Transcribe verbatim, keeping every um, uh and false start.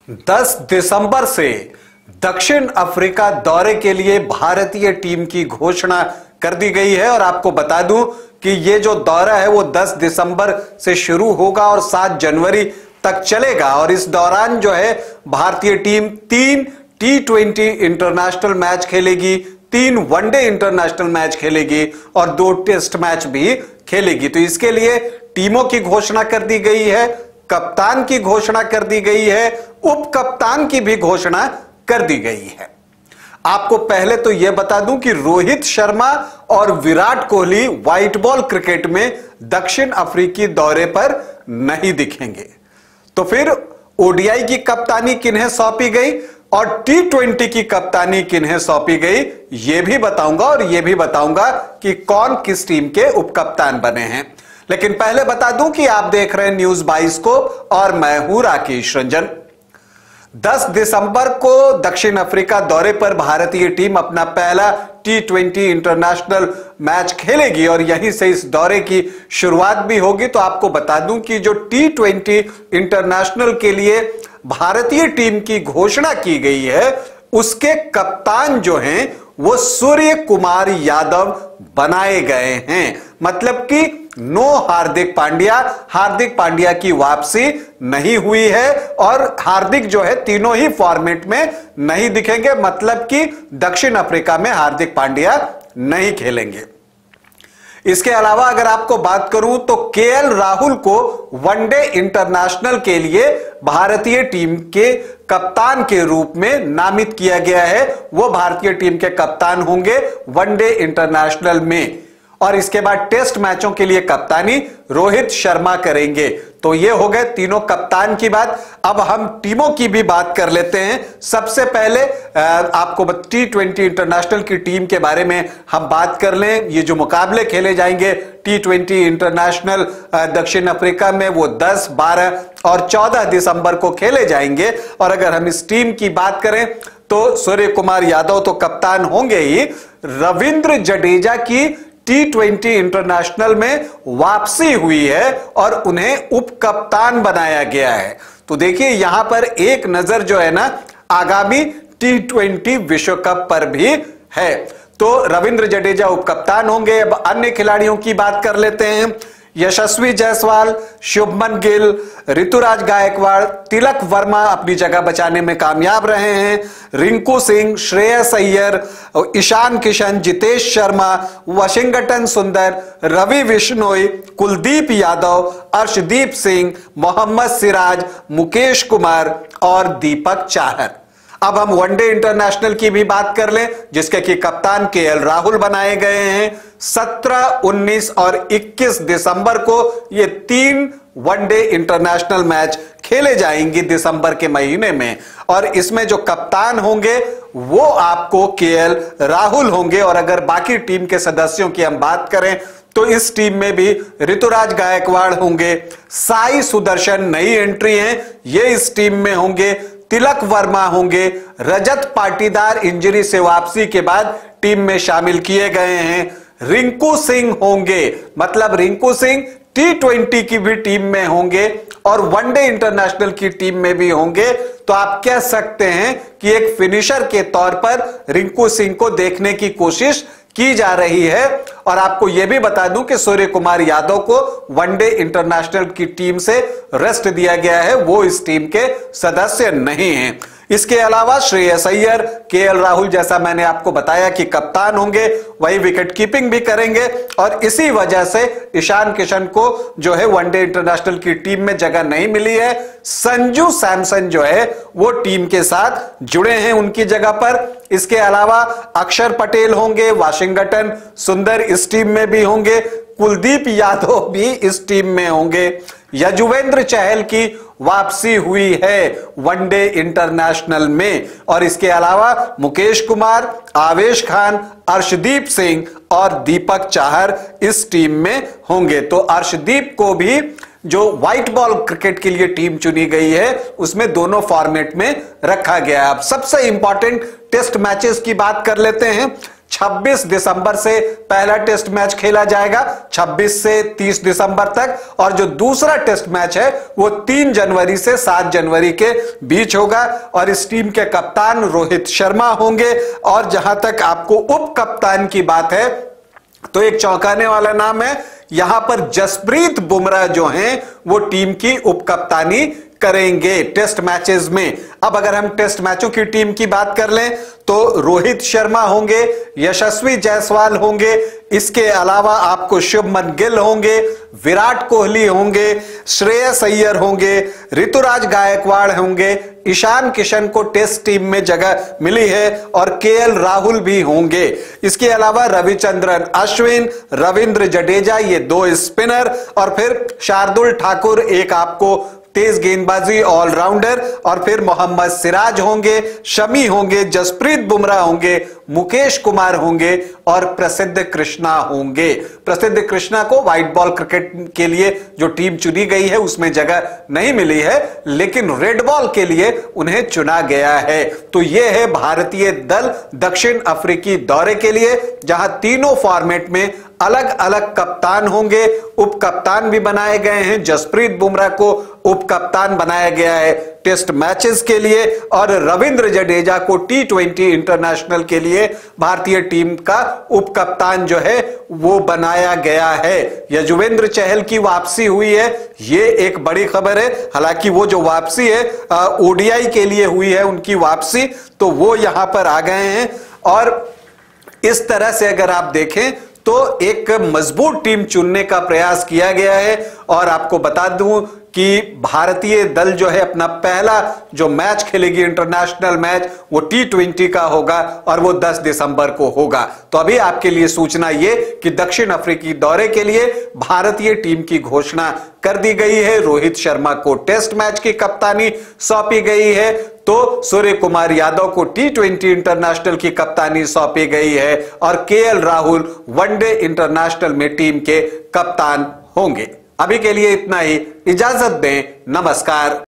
दस दिसंबर से दक्षिण अफ्रीका दौरे के लिए भारतीय टीम की घोषणा कर दी गई है और आपको बता दूं कि यह जो दौरा है वो दस दिसंबर से शुरू होगा और सात जनवरी तक चलेगा। और इस दौरान जो है भारतीय टीम तीन टी ट्वेंटी इंटरनेशनल मैच खेलेगी, तीन वनडे इंटरनेशनल मैच खेलेगी और दो टेस्ट मैच भी खेलेगी। तो इसके लिए टीमों की घोषणा कर दी गई है, कप्तान की घोषणा कर दी गई है, उप कप्तान की भी घोषणा कर दी गई है। आपको पहले तो यह बता दूं कि रोहित शर्मा और Virat Kohli white ball cricket में दक्षिण अफ्रीकी दौरे पर नहीं दिखेंगे। तो फिर ओडीआई की कप्तानी किन्हें सौंपी गई और टी ट्वेंटी की कप्तानी किन्हें सौंपी गई, यह भी बताऊंगा और यह भी बताऊंगा कि कौन किस टीम के उप कप्तान बने हैं। लेकिन पहले बता दूं कि आप देख रहे हैं न्यूज बाइस्कोप और मैं हूं राकेश रंजन। दस दिसंबर को दक्षिण अफ्रीका दौरे पर भारतीय टीम अपना पहला टी ट्वेंटी इंटरनेशनल मैच खेलेगी और यहीं से इस दौरे की शुरुआत भी होगी। तो आपको बता दूं कि जो टी ट्वेंटी इंटरनेशनल के लिए भारतीय टीम की घोषणा की गई है उसके कप्तान जो हैं वो सूर्य कुमार यादव बनाए गए हैं। मतलब कि नो हार्दिक पांड्या, हार्दिक पांड्या की वापसी नहीं हुई है और हार्दिक जो है तीनों ही फॉर्मेट में नहीं दिखेंगे। मतलब कि दक्षिण अफ्रीका में हार्दिक पांड्या नहीं खेलेंगे। इसके अलावा अगर आपको बात करूं तो केएल राहुल को वनडे इंटरनेशनल के लिए भारतीय टीम के कप्तान के रूप में नामित किया गया है। वो भारतीय टीम के कप्तान होंगे वनडे इंटरनेशनल में और इसके बाद टेस्ट मैचों के लिए कप्तानी रोहित शर्मा करेंगे। तो ये हो गए तीनों कप्तान की बात। अब हम टीमों की भी बात कर लेते हैं। सबसे पहले आपको टी ट्वेंटी इंटरनेशनल की टीम के बारे में हम बात कर लें। ये जो मुकाबले खेले जाएंगे टी ट्वेंटी इंटरनेशनल दक्षिण अफ्रीका में वो दस, बारह और चौदह दिसंबर को खेले जाएंगे। और अगर हम इस टीम की बात करें तो सूर्य कुमार यादव तो कप्तान होंगे ही, रविंद्र जडेजा की टी ट्वेंटी इंटरनेशनल में वापसी हुई है और उन्हें उप कप्तान बनाया गया है। तो देखिए यहां पर एक नजर जो है ना आगामी टी ट्वेंटी विश्व कप पर भी है। तो रविंद्र जडेजा उप कप्तान होंगे। अब अन्य खिलाड़ियों की बात कर लेते हैं। यशस्वी जायसवाल, शुभमन गिल, ऋतुराज गायकवाड़, तिलक वर्मा अपनी जगह बचाने में कामयाब रहे हैं। रिंकू सिंह, श्रेयस अय्यर, ईशान किशन, जितेश शर्मा, वाशिंगटन सुंदर, रवि बिश्नोई, कुलदीप यादव, अर्शदीप सिंह, मोहम्मद सिराज, मुकेश कुमार और दीपक चाहर। अब हम वनडे इंटरनेशनल की भी बात कर लें जिसके कि कप्तान केएल राहुल बनाए गए हैं। सत्रह, उन्नीस और इक्कीस दिसंबर को ये तीन वनडे इंटरनेशनल मैच खेले जाएंगे दिसंबर के महीने में और इसमें जो कप्तान होंगे वो आपको केएल राहुल होंगे। और अगर बाकी टीम के सदस्यों की हम बात करें तो इस टीम में भी ऋतुराज गायकवाड़ होंगे, साई सुदर्शन नई एंट्री हैं, ये इस टीम में होंगे, तिलक वर्मा होंगे, रजत पाटीदार इंजरी से वापसी के बाद टीम में शामिल किए गए हैं, रिंकू सिंह होंगे, मतलब रिंकू सिंह टी ट्वेंटी की भी टीम में होंगे और वनडे इंटरनेशनल की टीम में भी होंगे। तो आप कह सकते हैं कि एक फिनिशर के तौर पर रिंकू सिंह को देखने की कोशिश की जा रही है। और आपको यह भी बता दूं कि सूर्य कुमार यादव को वनडे इंटरनेशनल की टीम से रेस्ट दिया गया है, वो इस टीम के सदस्य नहीं हैं। इसके अलावा श्रेयस अय्यर, केएल राहुल जैसा मैंने आपको बताया कि कप्तान होंगे, वही विकेट कीपिंग भी करेंगे और इसी वजह से ईशान किशन को जो है वनडे इंटरनेशनल की टीम में जगह नहीं मिली है। संजू सैमसन जो है वो टीम के साथ जुड़े हैं उनकी जगह पर। इसके अलावा अक्षर पटेल होंगे, वाशिंगटन सुंदर इस टीम में भी होंगे, कुलदीप यादव भी इस टीम में होंगे। यजुवेंद्र चहल की वापसी हुई है वनडे इंटरनेशनल में और इसके अलावा मुकेश कुमार, आवेश खान, अर्शदीप सिंह और दीपक चाहर इस टीम में होंगे। तो अर्शदीप को भी जो व्हाइट बॉल क्रिकेट के लिए टीम चुनी गई है उसमें दोनों फॉर्मेट में रखा गया है। अब सबसे इंपॉर्टेंट टेस्ट मैचेस की बात कर लेते हैं। छब्बीस दिसंबर से पहला टेस्ट मैच खेला जाएगा, छब्बीस से तीस दिसंबर तक, और जो दूसरा टेस्ट मैच है वो तीन जनवरी से सात जनवरी के बीच होगा। और इस टीम के कप्तान रोहित शर्मा होंगे। और जहां तक आपको उप कप्तान की बात है तो एक चौंकाने वाला नाम है, यहां पर जसप्रीत बुमराह जो हैं वो टीम की उप कप्तानी करेंगे टेस्ट मैचेस में। अब अगर हम टेस्ट मैचों की टीम की बात कर लें तो रोहित शर्मा होंगे, यशस्वी जायसवाल होंगे, इसके अलावा आपको शुभमन गिल होंगे, विराट कोहली होंगे, श्रेयस अय्यर होंगे, ऋतुराज गायकवाड़ होंगे, ईशान किशन को टेस्ट टीम में जगह मिली है, और केएल राहुल भी होंगे। इसके अलावा रविचंद्रन अश्विन, रविंद्र जडेजा, ये दो स्पिनर, और फिर शार्दुल ठाकुर एक आपको तेज गेंदबाजी ऑलराउंडर, और फिर मोहम्मद सिराज होंगे, शमी होंगे, जसप्रीत बुमराह होंगे, मुकेश कुमार होंगे और प्रसिद्ध कृष्णा होंगे। प्रसिद्ध कृष्णा को व्हाइट बॉल क्रिकेट के लिए जो टीम चुनी गई है उसमें जगह नहीं मिली है, लेकिन रेड बॉल के लिए उन्हें चुना गया है। तो यह है भारतीय दल दक्षिण अफ्रीकी दौरे के लिए, जहां तीनों फॉर्मेट में अलग अलग कप्तान होंगे, उप कप्तान भी बनाए गए हैं। जसप्रीत बुमराह को उप कप्तान बनाया गया है टेस्ट मैचेस के लिए, और रविंद्र जडेजा को टी ट्वेंटी इंटरनेशनल के लिए भारतीय टीम का उप कप्तान जो है वो बनाया गया है। यजुवेंद्र चहल की वापसी हुई है, ये एक बड़ी खबर है। हालांकि वो जो वापसी है ओडीआई के लिए हुई है उनकी वापसी, तो वो यहां पर आ गए हैं। और इस तरह से अगर आप देखें तो एक मजबूत टीम चुनने का प्रयास किया गया है। और आपको बता दूं कि भारतीय दल जो है अपना पहला जो मैच खेलेगी इंटरनेशनल मैच वो टी ट्वेंटी का होगा, और वो दस दिसंबर को होगा। तो अभी आपके लिए सूचना ये कि दक्षिण अफ्रीकी दौरे के लिए भारतीय टीम की घोषणा कर दी गई है। रोहित शर्मा को टेस्ट मैच की कप्तानी सौंपी गई है, तो सूर्य कुमार यादव को टी ट्वेंटी इंटरनेशनल की कप्तानी सौंपी गई है, और केएल राहुल वनडे इंटरनेशनल में टीम के कप्तान होंगे। अभी के लिए इतना ही, इजाजत दें, नमस्कार।